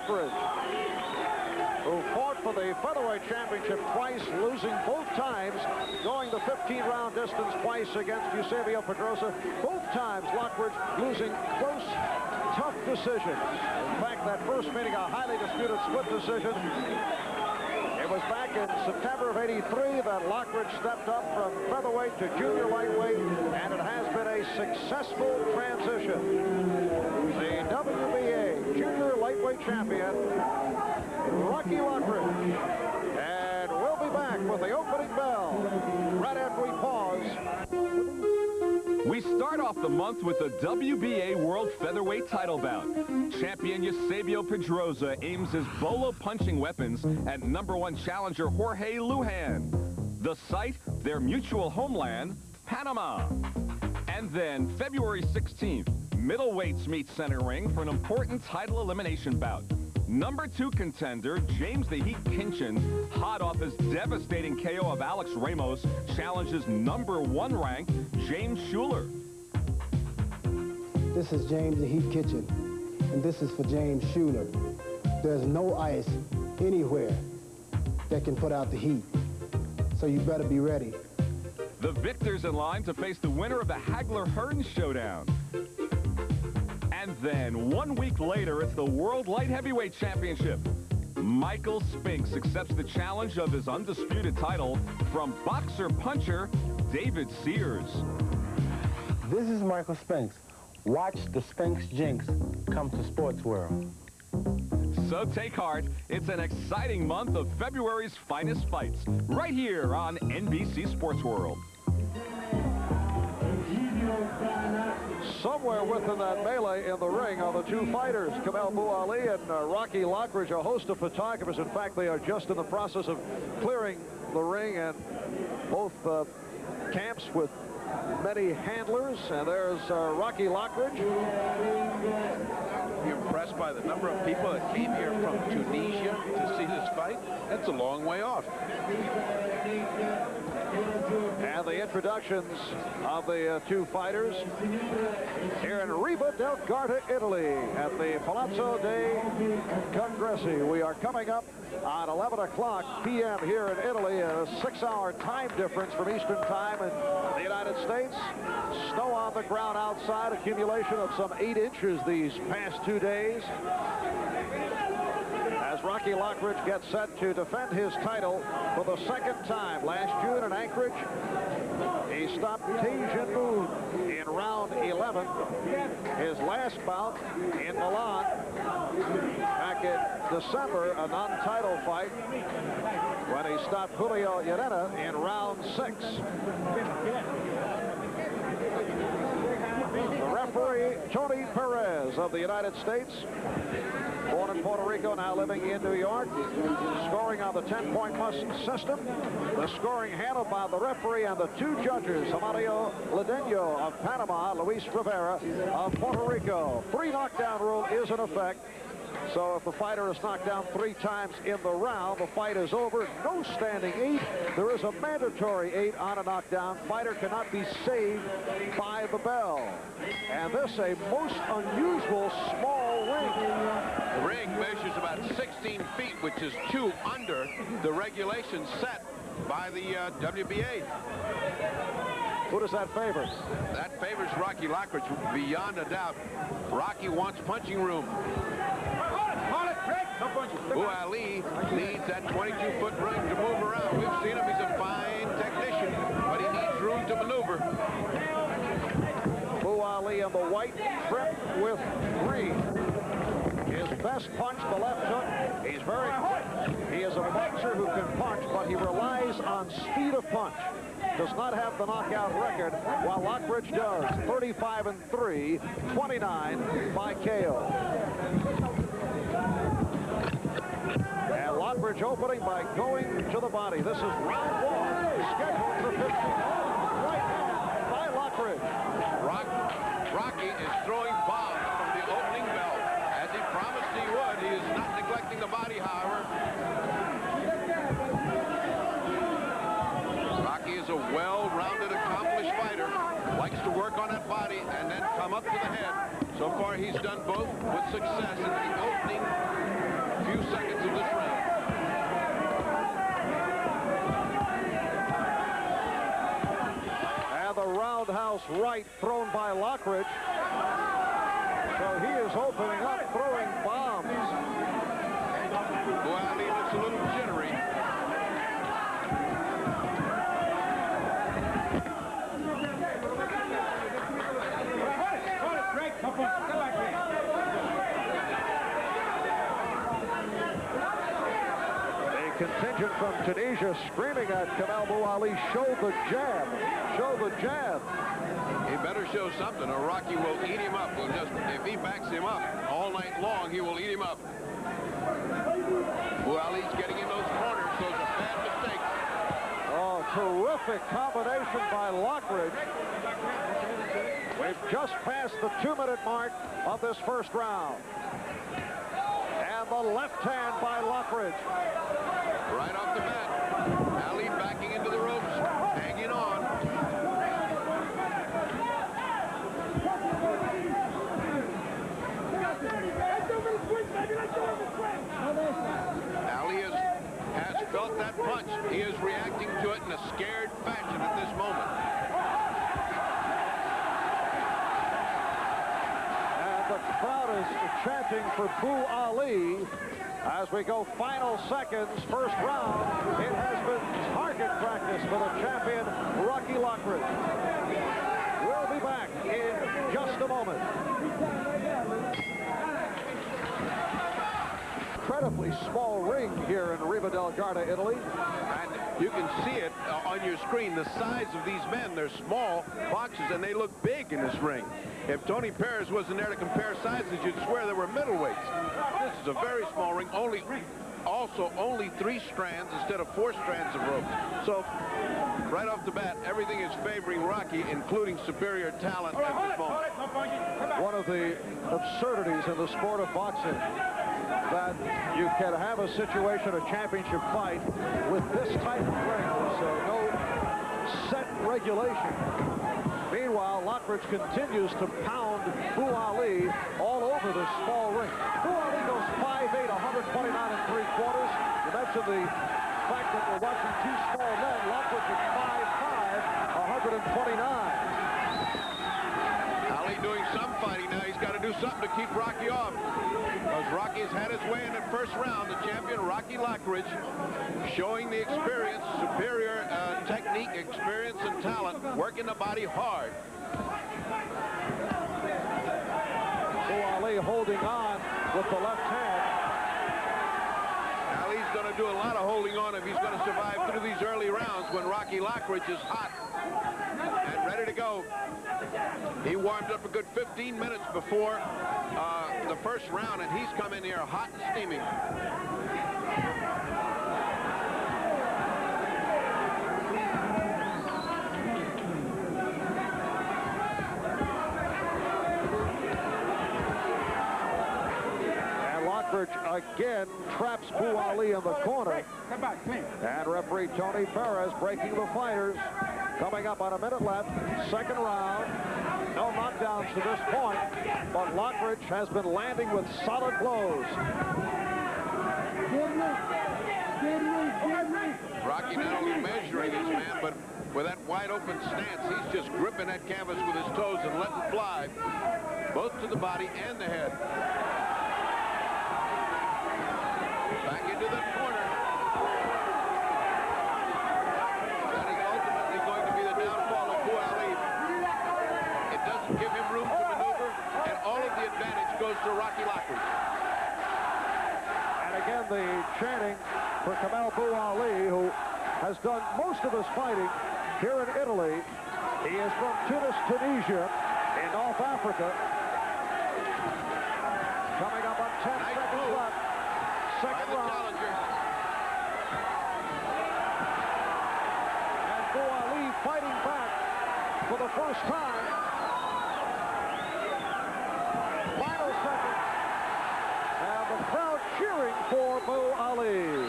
Lockridge, who fought for the featherweight championship twice, losing both times, going the 15-round distance twice against Eusebio Pedrosa. Both times, Lockridge losing close, tough decisions. In fact, that first meeting, a highly disputed split decision. It was back in September of '83 that Lockridge stepped up from featherweight to junior lightweight, and it has been a successful transition. The WBA junior lightweight champion, Rocky Lockridge. And we'll be back with the opening bell right after we pause. We start off the month with the WBA World Featherweight title bout. Champion Eusebio Pedrosa aims his bolo punching weapons at #1 challenger Jorge Lujan. The site, their mutual homeland, Panama. And then February 16th, middleweights meet center ring for an important title elimination bout. #2 contender James the Heat Kinchin, hot off his devastating KO of Alex Ramos, challenges #1 ranked James Schuler. This is James the Heat Kitchen, and this is for James Schuler. There's no ice anywhere that can put out the heat, so you better be ready. The victors in line to face the winner of the Hagler-Hearn showdown. And then, 1 week later, it's the World Light Heavyweight Championship. Michael Spinks accepts the challenge of his undisputed title from boxer-puncher David Sears. This is Michael Spinks. Watch the Spinks Jinx come to Sports World. So take heart. It's an exciting month of February's finest fights, right here on NBC Sports World. Somewhere within that melee in the ring are the two fighters, Kamel Bou Ali and Rocky Lockridge, a host of photographers. In fact, they are just in the process of clearing the ring, and both camps with many handlers. And there's Rocky Lockridge. You're impressed by the number of people that came here from Tunisia to see this fight? That's a long way off. And the introductions of the two fighters here in Riva del Garda, Italy, at the Palazzo dei Congressi. We are coming up on 11 o'clock p.m. here in Italy, a 6-hour time difference from Eastern Time in the United States. Snow on the ground outside, accumulation of some 8 inches these past 2 days. As Rocky Lockridge gets set to defend his title for the 2nd time. Last June in Anchorage, he stopped Taejin Moon in round 11. His last bout in Milan back in December, a non-title fight, when he stopped Julio Llerena in round 6. The referee, Tony Perez of the United States, born in Puerto Rico, now living in New York, scoring on the 10-point system. The scoring handled by the referee and the 2 judges, Amario Ledeno of Panama, Luis Rivera of Puerto Rico. 3 knockdown rule is in effect. So if the fighter is knocked down 3 times in the round, the fight is over. No standing 8. There is a mandatory 8 on a knockdown. Fighter cannot be saved by the bell. And this a most unusual small ring. The ring measures about 16 feet, which is 2 under the regulations set by the WBA. Who does that favor? That favors Rocky Lockridge beyond a doubt. Rocky wants punching room. Bou Ali needs that 22-foot ring to move around. We've seen him. He's a fine technician, but he needs room to maneuver. Bou Ali in the white, trimmed with green. His best punch, the left hook. He's very quick. He is a boxer who can punch, but he relies on speed of punch. Does not have the knockout record, while Lockridge does. 35-3, 29 by KO. And Lockridge opening by going to the body. This is round 1, scheduled for 15. Right hand by Lockridge. Rocky is throwing bombs from the opening bell, as he promised he would. He is not neglecting the body, however. Rocky is a well-rounded, accomplished fighter. Likes to work on that body and then come up to the head. So far, he's done both with success in the opening few seconds of this round. And the roundhouse right thrown by Lockridge. So he is opening up, throwing bombs. Bou Ali looks a little jittery. A contingent from Tunisia screaming at Kamel Bou Ali, show the jab, show the jab. He better show something or Rocky will eat him up. If he backs him up all night long, he will eat him up. Bou Ali's getting in those corners. Those are bad mistakes. Oh, terrific combination by Lockridge. We've just passed the 2-minute mark of this first round. And the left hand by Lockridge. Right off the bat, Ali backing into the ropes, hanging on. Ali has felt that punch. He is reacting to it in a scared fashion at this moment. And the crowd is chanting for Bou Ali as we go final seconds, first round. It has been target practice for the champion, Rocky Lockridge. We'll be back in just a moment. Incredibly small ring here in Riva del Garda, Italy. And you can see it on your screen, the size of these men. They're small boxers, and they look big in this ring. If Tony Perez wasn't there to compare sizes, you'd swear they were middleweights. This is a very small ring, only 3 strands instead of 4 strands of rope. So, right off the bat, everything is favoring Rocky, including superior talent at this moment. One of the absurdities in the sport of boxing, that you can have a situation, a championship fight, with this type of ring, so no set regulation. Meanwhile, Lockridge continues to pound Bou Ali all over this small ring. Bou Ali goes 5'8", 129 3/4. You mentioned the fact that we're watching 2 small men. Lockridge is 5'5", 129. Ali doing some fighting now. He's got to do something to keep Rocky off. Because Rocky has had his way in the first round. The champion, Rocky Lockridge, showing the experience, superior technique, experience, and talent, working the body hard. Bou Ali holding on with the left hand. Ali's going to do a lot of holding on if he's going to survive through these early rounds when Rocky Lockridge is hot and ready to go. He warmed up a good 15 minutes before the first round, and he's come in here hot and steaming. And Lockridge again traps Bou Ali in the corner. And referee Tony Perez breaking the fighters. Coming up on a minute left, second round. No knockdowns to this point, but Lockridge has been landing with solid blows. Rocky not only measuring his man, but with that wide open stance, he's just gripping that canvas with his toes and letting fly, both to the body and the head. Back into the corner. That is ultimately going to be the downfall of Bou Ali. It doesn't give him room to maneuver, and all of the advantage goes to Rocky Lockridge. And again, the chanting for Kamel Bou Ali, who has done most of his fighting here in Italy. He is from Tunisia in North Africa. Coming up on 10 seconds left. Second round. And Bou Ali fighting back for the first time. Final seconds. And the crowd cheering for Bou Ali.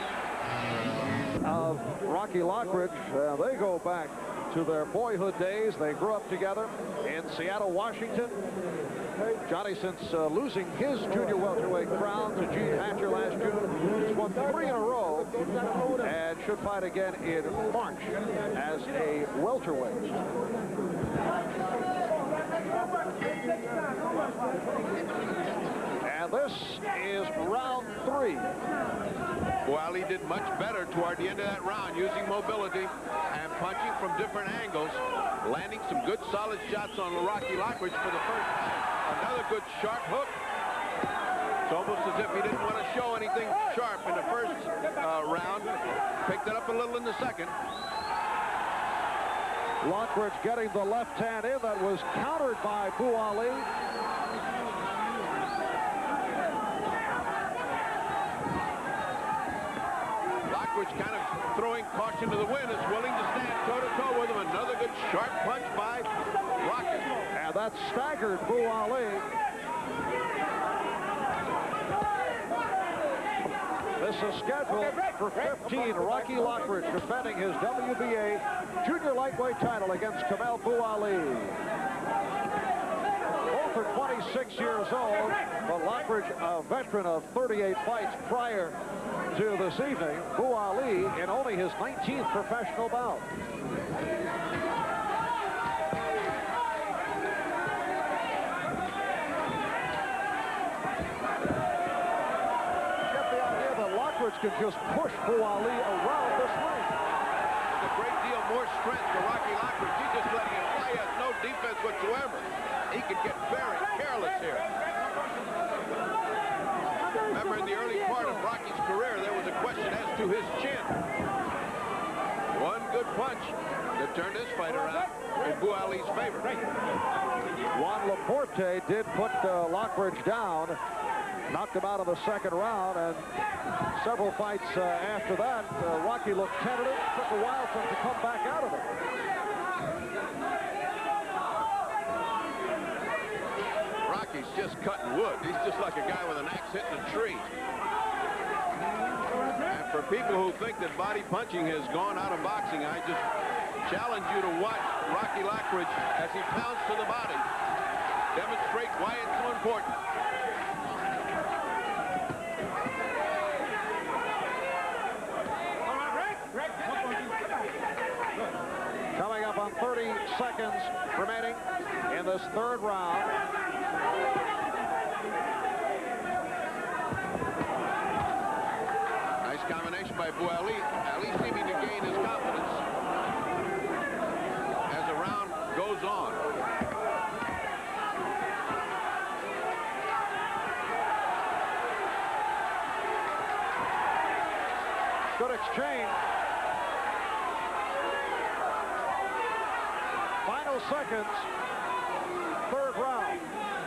Rocky Lockridge, they go back to their boyhood days. They grew up together in Seattle, Washington. Johnny, since losing his junior welterweight crown to Gene Hatcher last June, he's won 3 in a row and should fight again in March as a welterweight. And this is round 3. Bou Ali did much better toward the end of that round, using mobility and punching from different angles, landing some good solid shots on Rocky Lockridge for the first time. Another good sharp hook. It's almost as if he didn't want to show anything sharp in the first round. Picked it up a little in the second. Lockridge getting the left hand in. That was countered by Bou Ali. Lockridge kind of throwing caution to the wind, is willing to stand toe-to-toe with him. Another good sharp punch by Rocky. And that staggered Bou Ali. This is scheduled for 15. Rocky Lockridge defending his WBA junior lightweight title against Kamel Bou Ali. Both are 26 years old, but Lockridge, a veteran of 38 fights prior to this evening. Bou Ali in only his 19th professional bout. Can just push Bou Ali around this ring. A great deal more strength to Rocky Lockridge. He's just letting him fly. He has no defense whatsoever. He could get very careless here. Remember, in the early part of Rocky's career, there was a question as to his chin. One good punch that turned this fight around in Bou Ali's favor. Juan Laporte did put Lockridge down, knocked him out of the second round, and several fights after that, Rocky looked tentative. Took a while for him to come back out of it. Rocky's just cutting wood. He's just like a guy with an axe hitting a tree. And for people who think that body punching has gone out of boxing, I just challenge you to watch Rocky Lockridge as he pounds to the body. Demonstrate why it's so important. Coming up on 30 seconds remaining in this third round. Nice combination by Bou Ali. Ali seeming to gain his confidence as the round goes on. Good exchange. Final seconds, third round.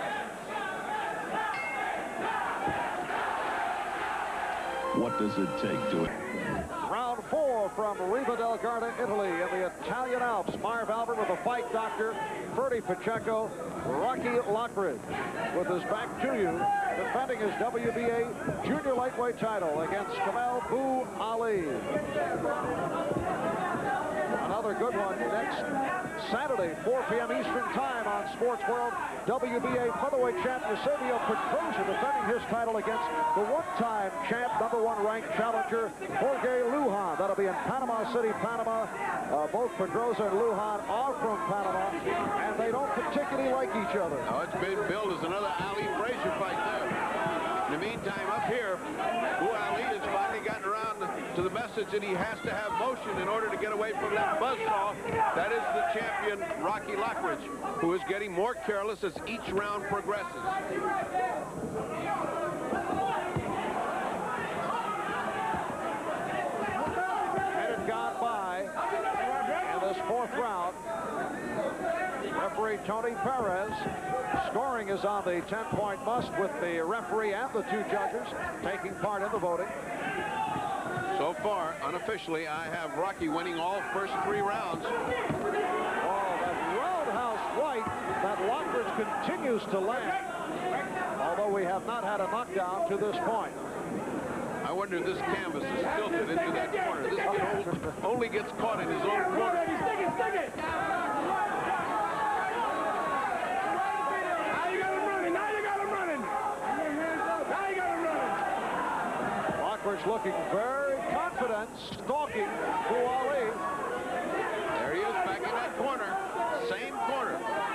What does it take to it? Round 4 from Riva del Garda, Italy, in the Italian Alps. Marv Albert with a fight doctor, Ferdy Pacheco, Rocky Lockridge with his back to you, defending his WBA junior lightweight title against Kamel Bou Ali. Another good one next Saturday, 4 p.m. Eastern Time on Sports World. WBA featherweight champ Eusebio Pedrosa defending his title against the one-time champ, #1 ranked challenger, Jorge Lujan. That'll be in Panama City, Panama. Both Pedrosa and Lujan are from Panama, and they don't particularly like each other. Now it's been billed as another Ali Frazier fight there. In the meantime, up here, Bou Ali has finally gotten around to the message that he has to have motion in order to get away from that buzzsaw. That is the champion, Rocky Lockridge, who is getting more careless as each round progresses. And it gone by in this fourth round. Referee Tony Perez. Scoring is on the 10-point must with the referee and the 2 judges taking part in the voting. So far, unofficially, I have Rocky winning all first 3 rounds. Oh, that roundhouse right that Lockridge continues to land. Although we have not had a knockdown to this point. I wonder if this canvas is tilted into that corner. This kid only gets caught in his own corner. Lockridge looking very confident, stalking Bou Ali. There he is, back in that corner. Same corner.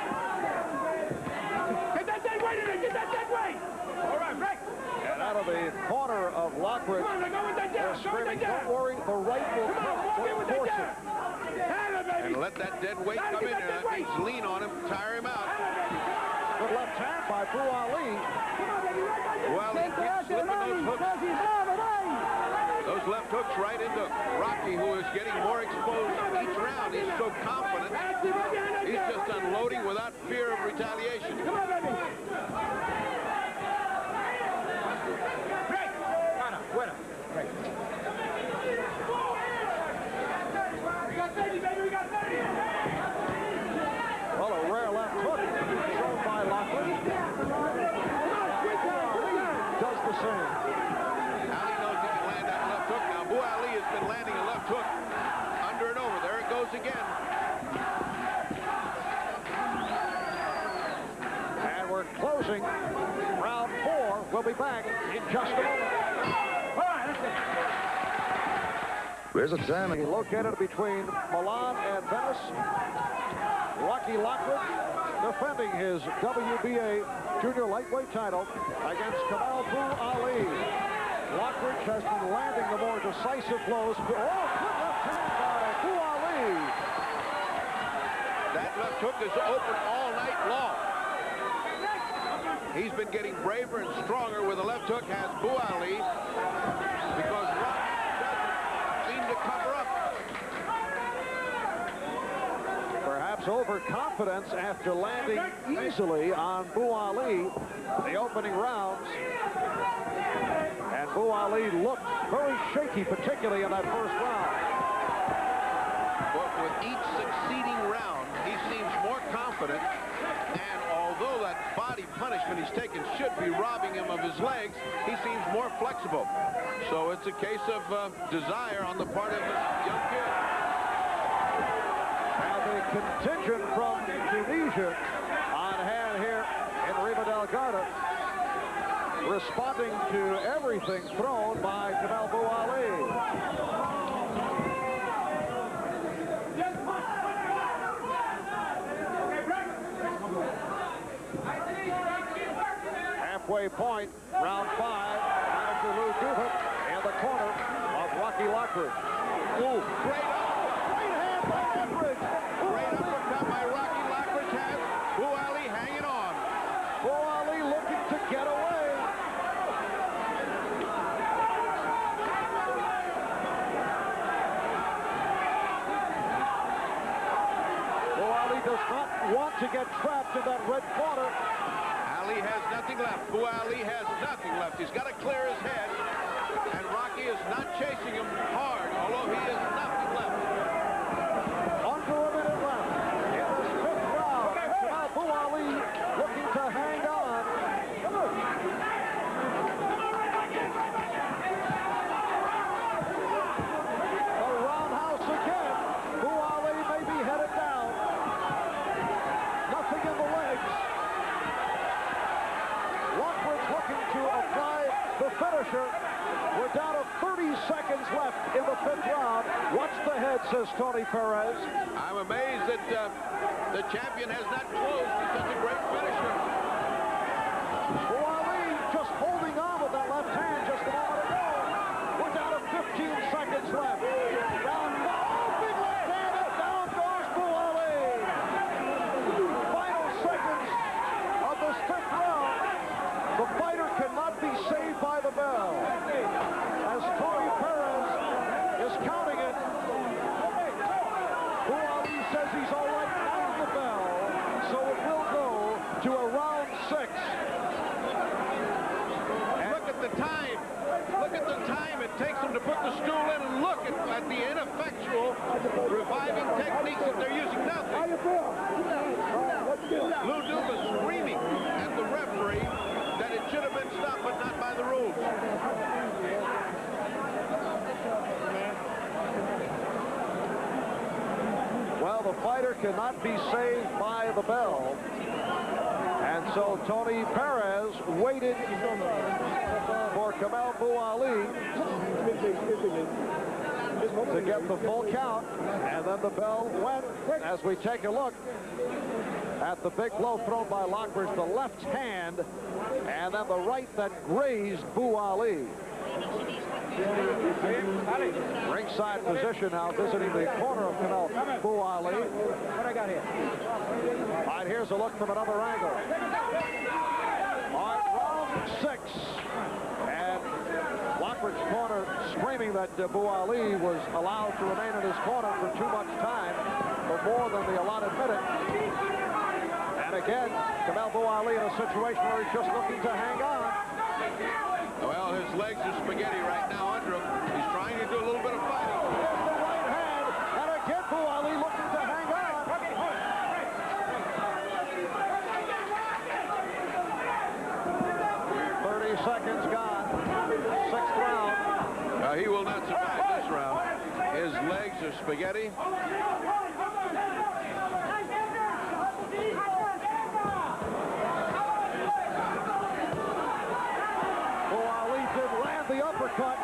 Get that dead weight in there! Get that dead weight! All right, Rick! And out of the corner of Lockridge, they're screaming, don't worry, the right will come. Don't force it. And let that dead weight come in there. That means lean on him, tire him out. Good left hand by Bou Ali. Well, he keeps slipping those hooks. Those left hooks right into Rocky, who is getting more exposed each round. He's so confident. He's just unloading without fear of retaliation. Well, a rare left hook shown by Lockridge. Does the same. Ali knows he can land that left hook. Now, Bou Ali has been landing a left hook under and over. There it goes again. And we're closing round 4. We'll be back in just a moment. There's a time. Located between Milan and Venice, Rocky Lockridge defending his WBA junior lightweight title against Kamel Bou Ali. Lockridge has been landing the more decisive blows. Oh, good left hand by Bou Ali. That left hook is open all night long. He's been getting braver and stronger with the left hook, has Bou Ali, because Rocky doesn't seem to cover up. Perhaps overconfidence after landing easily on Bou Ali the opening rounds. And Bou Ali looked very shaky, particularly in that first round. But with each succeeding round, he seems more confident. And although that body punishment he's taken should be robbing him of his legs, he seems more flexible. So it's a case of desire on the part of this young kid. And the contingent from Tunisia on hand here in Riva del Garda, responding to everything thrown by Kamel Bou Ali. Halfway point, round 5, manager Lou Duva in the corner of Rocky Lockridge. Ooh, great hand by Lockridge. Great uppercut by Rocky Lockridge has Bou Ali hanging on. Bou Ali looking to get away. Bou Ali does not want to get trapped in that red corner. Ali has nothing left. Bou Ali has nothing left. He's got to clear his head. And Rocky is not chasing him hard, although he has nothing left. Under a minute left in this 5th round. Now Bou Ali looking to hang on. The roundhouse again. Bou Ali may be headed down. Nothing in the legs. Lockridge looking to apply the finisher. We're down to 30 seconds left in the 5th round. Watch the head, says Tony Perez. I'm amazed that the champion has not closed to such a great finisher. Bou Ali just holding on with that left hand just a moment ago. We're down to 15 seconds left. Round 5, big left hand, and down goes Bou Ali. Final seconds of this 5th round. The fighter cannot be saved by the bell. As Tony Perez is counting it, Bou Ali says he's all right on the bell, so it will go to a round 6. And look at the time. Look at the time it takes them to put the stool in, and look at the ineffectual reviving techniques that they're using. Nothing. Lou Duva screaming at the referee that it should have been stopped, but not by the rules. Well, the fighter cannot be saved by the bell. And so Tony Perez Perez waited for Kamel Bou Ali to get the full count, and then the bell went. As we take a look at the big blow thrown by Lockridge, the left hand, and then the right that grazed Bou Ali. Ringside position now, visiting the corner of Kamel Bou Ali. What I got here? All right, here's a look from another angle. On round 6, and Lockridge's corner screaming that Bou Ali was allowed to remain in his corner for too much time, for more than the allotted minute. And again, Kamel Bou Ali in a situation where he's just looking to hang on. Well, his legs are spaghetti right now under him. He's trying to do a little bit of fighting. There's the right hand, and again Bou Ali looking to hang on. 30 seconds gone. 6th round. He will not survive this round. His legs are spaghetti. The uppercut.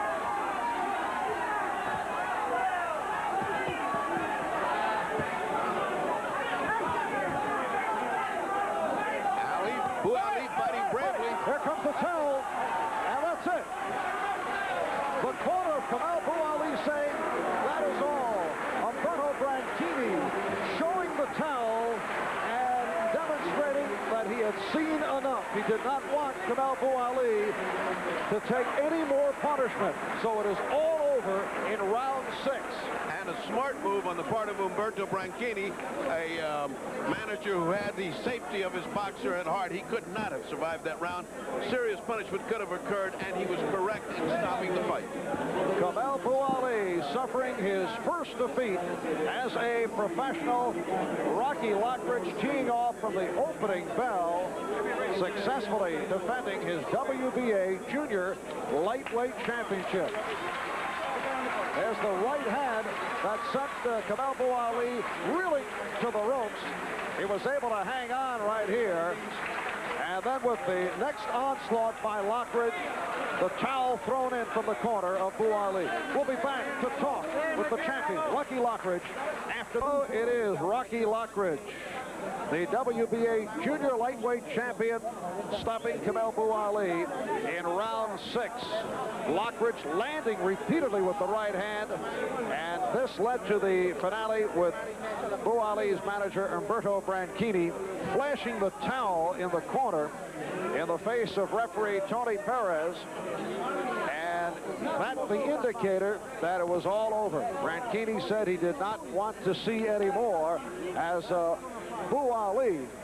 Bou Ali fighting bravely. Here comes the towel, and that's it. The corner of Kamel Bou Ali saying, that is all. Umberto Branchini showing the towel and demonstrating that he had seen enough. He did not want Kamel Bou Ali to take any more punishment. So it is all over in round 6. And a smart move on the part of Umberto Branchini, a manager who had the safety of his boxer at heart. He could not have survived that round. Serious punishment could have occurred, and he was correct in stopping the fight. Kamel Bou Ali suffering his first defeat as a professional. Rocky Lockridge teeing off from the opening bell, successfully defending his WBA Junior Lightweight Championship. There's the right hand that sent Kamel Bou Ali reeling to the ropes. He was able to hang on right here. And then with the next onslaught by Lockridge, the towel thrown in from the corner of Bou Ali. We'll be back to talk with the champion, Rocky Lockridge. After it is Rocky Lockridge, the WBA Junior Lightweight Champion, stopping Kamel Bou Ali in round 6. Lockridge landing repeatedly with the right hand, and this led to the finale with Bou Ali's manager, Umberto Branchini, flashing the towel in the corner in the face of referee Tony Perez, and that the indicator that it was all over. Branchini said he did not want to see any more as Bou Ali